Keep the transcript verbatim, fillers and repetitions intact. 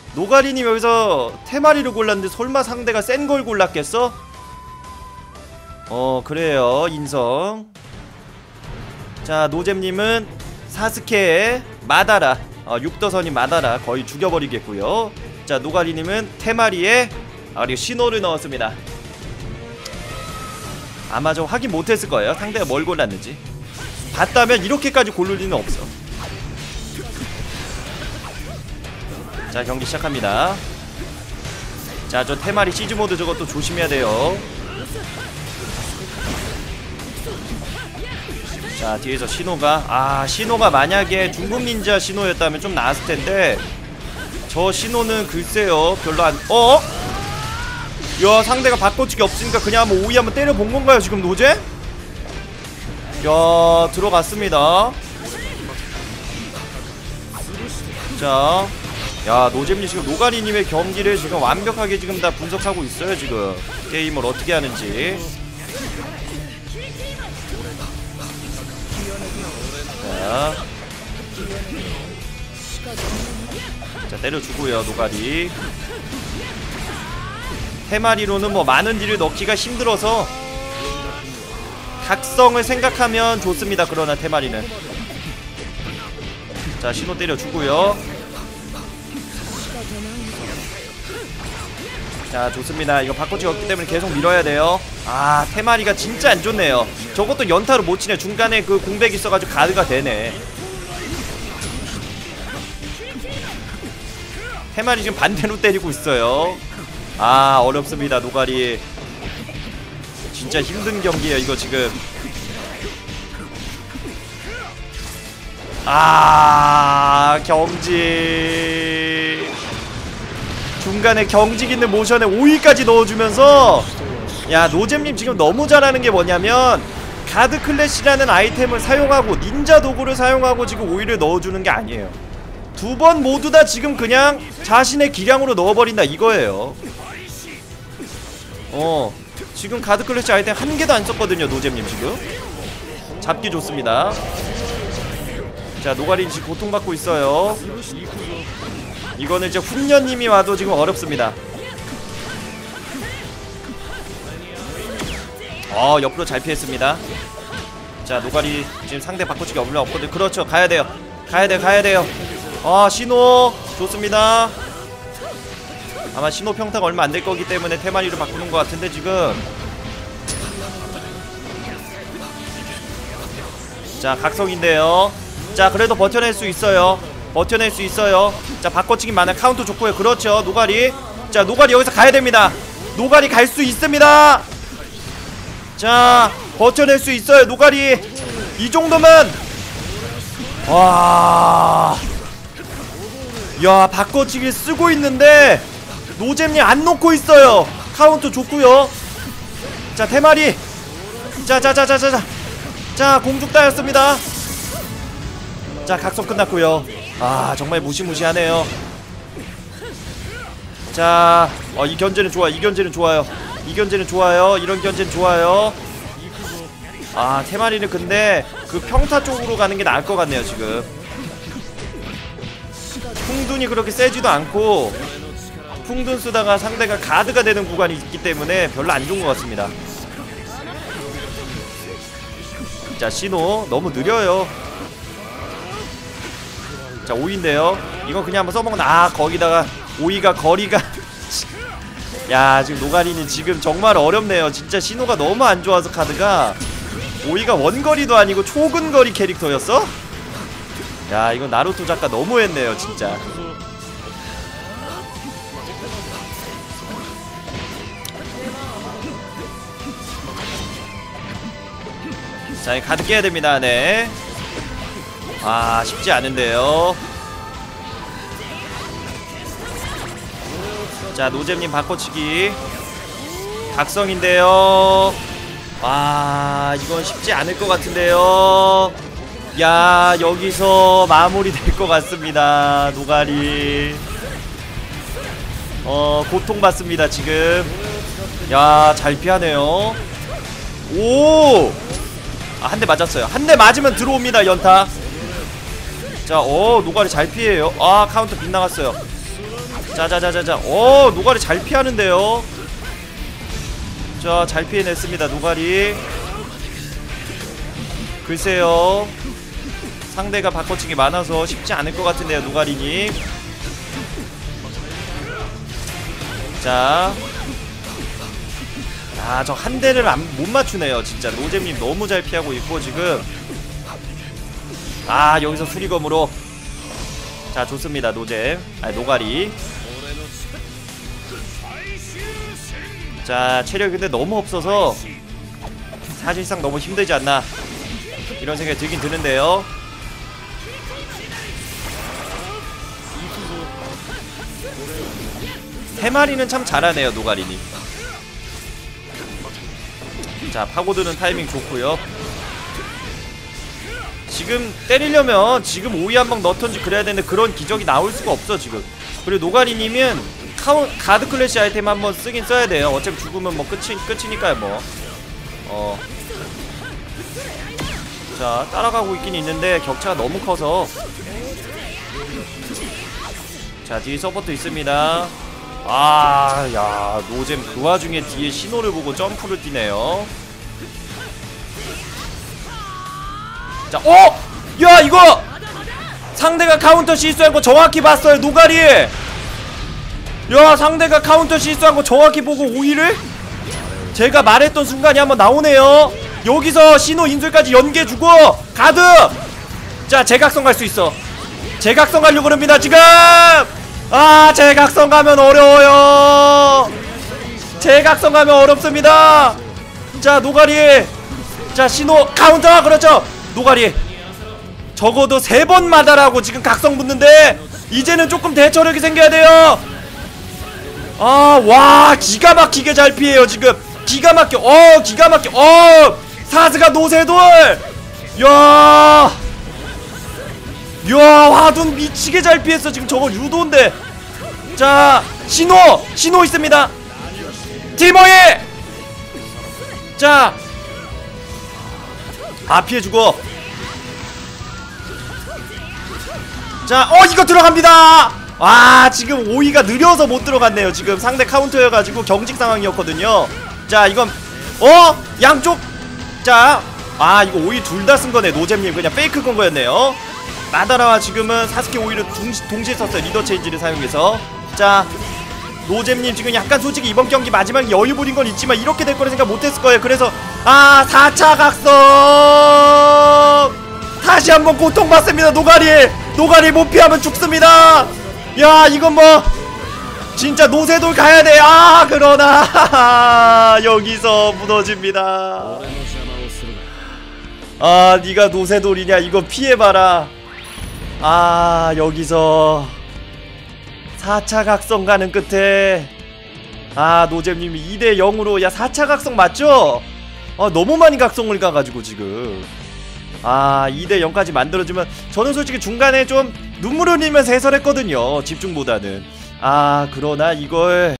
노가리님 여기서 테마리를 골랐는데 설마 상대가 센 걸 골랐겠어? 어 그래요 인성. 자 노잼님은 사스케의 마다라 어, 육더선이 마다라 거의 죽여버리겠고요. 자 노가리님은 테마리에 아, 그리고 신호를 넣었습니다. 아마 좀 확인 못했을 거예요. 상대가 뭘 골랐는지. 봤다면 이렇게까지 고를 리는 없어. 자 경기 시작합니다. 자 저 테마리 시즈모드 저것도 조심해야 돼요. 자 뒤에서 신호가 아 신호가 만약에 중국 닌자 신호였다면 좀 나았을텐데 저 신호는 글쎄요 별로 안.. 어? 야 상대가 바꿔치기 없으니까 그냥 한번 오이 한번 때려본 건가요 지금 노제? 야 들어갔습니다. 자 야 노잼님 지금 노가리님의 경기를 지금 완벽하게 지금 다 분석하고 있어요. 지금 게임을 어떻게 하는지. 자, 자 때려주고요 노가리. 테마리로는 뭐 많은 딜을 넣기가 힘들어서 각성을 생각하면 좋습니다. 그러나 테마리는 자 신호 때려주고요. 자 좋습니다. 이거 바꿔치기 없기 때문에 계속 밀어야 돼요. 아 테마리가 진짜 안 좋네요. 저것도 연타로 못 치네. 중간에 그 공백이 있어가지고 가드가 되네. 테마리 지금 반대로 때리고 있어요. 아 어렵습니다 노가리. 진짜 힘든 경기예요 이거 지금. 아 경직. 중간에 경직 있는 모션에 오이까지 넣어주면서 야 노잼님 지금 너무 잘하는 게 뭐냐면 가드 클래시라는 아이템을 사용하고 닌자 도구를 사용하고 지금 오이를 넣어주는 게 아니에요. 두 번 모두 다 지금 그냥 자신의 기량으로 넣어버린다 이거예요. 어 지금 가드 클래시 아이템 한 개도 안 썼거든요 노잼님 지금. 잡기 좋습니다. 자 노가리 지금 고통받고 있어요. 이거는 이제 훈련님이 와도 지금 어렵습니다. 어 옆으로 잘 피했습니다. 자 노가리 지금 상대 바꿔치기 없나 없거든. 그렇죠 가야돼요 가야돼요 가야돼요. 아 신호 좋습니다. 아마 신호 평타가 얼마 안될 거기 때문에 테마리로 바꾸는 것 같은데 지금. 자 각성인데요. 자 그래도 버텨낼 수 있어요. 버텨낼 수 있어요. 자 바꿔치기 많아. 카운터 좋고요. 그렇죠 노가리. 자 노가리 여기서 가야됩니다. 노가리 갈 수 있습니다. 자 버텨낼 수 있어요 노가리. 이 정도면 와.. 야 바꿔치기 쓰고 있는데 노잼님 안 놓고 있어요. 카운터 좋고요. 자 대마리. 자자자자자자 자 공죽 따였습니다. 자 각성 끝났고요. 아 정말 무시무시하네요. 자 어, 이 견제는 좋아. 이 견제는 좋아요. 이 견제는 좋아요. 이런 견제는 좋아요. 아 테마리는 근데 그 평타 쪽으로 가는 게 나을 것 같네요 지금. 풍둔이 그렇게 세지도 않고 풍둔 쓰다가 상대가 가드가 되는 구간이 있기 때문에 별로 안 좋은 것 같습니다. 자 신호 너무 느려요. 자 오이인데요. 이건 그냥 한번 써먹는. 아 거기다가 오이가 거리가 야 지금 노가리는 지금 정말 어렵네요. 진짜 신호가 너무 안 좋아서 카드가. 오이가 원거리도 아니고 초근거리 캐릭터였어? 야 이건 나루토 작가 너무했네요 진짜. 자 이 가드 깨야 됩니다. 네. 아 쉽지 않은데요. 자 노잼님 바꿔치기 각성인데요. 와 이건 쉽지 않을 것 같은데요. 야 여기서 마무리 될 것 같습니다. 노가리 어 고통받습니다 지금. 야 잘 피하네요. 오! 아 한 대 맞았어요. 한 대 맞으면 들어옵니다 연타. 자 어 노가리 잘 피해요. 아 카운터 빗나갔어요. 자자자자자. 어 노가리 잘 피하는데요. 자 잘 피해냈습니다 노가리. 글쎄요 상대가 바꿔치기 많아서 쉽지 않을 것 같은데요 노가리님. 자 아 저 한 대를 안, 못 맞추네요 진짜. 노잼님 너무 잘 피하고 있고 지금. 아 여기서 수리검으로. 자 좋습니다 노잼. 아니 노가리. 자 체력이 근데 너무 없어서 사실상 너무 힘들지 않나 이런 생각이 들긴 드는데요. 세 마리는 참 잘하네요 노가리님. 자 파고드는 타이밍 좋고요. 지금 때리려면 지금 오이 한 방 넣던지 그래야 되는데 그런 기적이 나올 수가 없어 지금. 그리고 노가리님은 카운, 가드 클래시 아이템 한번 쓰긴 써야 돼요. 어차피 죽으면 뭐 끝이, 끝이니까요 뭐. 어. 자 따라가고 있긴 있는데 격차가 너무 커서. 자 뒤에 서포트 있습니다. 아, 야, 노잼 그 와중에 뒤에 신호를 보고 점프를 뛰네요. 자, 어! 야, 이거! 상대가 카운터 실수한 거 정확히 봤어요, 노가리! 야, 상대가 카운터 실수한 거 정확히 보고 오이를? 제가 말했던 순간이 한번 나오네요. 여기서 신호 인술까지 연계해주고, 가드! 자, 제각성 갈 수 있어. 제각성 가려고 그럽니다, 지금! 아 제각성 가면 어려워요. 제각성 가면 어렵습니다. 자 노가리. 자 신호 카운터. 그렇죠 노가리. 적어도 세 번마다라고 지금 각성 붙는데 이제는 조금 대처력이 생겨야 돼요. 아 와 기가 막히게 잘 피해요 지금. 기가 막혀. 어 기가 막혀. 어 사스가 노세돌. 야 야 화둔 미치게 잘 피했어 지금. 저거 유도인데. 자 신호 신호 있습니다 티모이. 자 아 피해주고. 자 어 이거 들어갑니다. 와 지금 오이가 느려서 못 들어갔네요. 지금 상대 카운터여가지고 경직 상황이었거든요. 자 이건 어 양쪽. 자 아 이거 오이 둘 다 쓴거네. 노잼님 그냥 페이크 건 거였네요. 나다라와 지금은 사스케 오이를 동시, 동시에 썼어요. 리더 체인지를 사용해서. 자 노잼님 지금 약간 솔직히 이번 경기 마지막에 여유 부린 건 있지만 이렇게 될 거라 생각 못했을 거예요. 그래서 아 사 차 각성 다시 한번 고통받습니다. 노가리. 노가리 못 피하면 죽습니다. 야 이건 뭐 진짜 노세돌 가야돼. 아 그러나 여기서 무너집니다. 아 니가 노세돌이냐 이거 피해봐라. 아 여기서 사 차 각성 가는 끝에 아 노잼님이 이 대 영으로. 야 사 차 각성 맞죠? 아 너무 많이 각성을 가가지고 지금 아 이 대 영까지 만들어주면 저는 솔직히 중간에 좀 눈물 흘리면서 해설했거든요 집중보다는. 아 그러나 이걸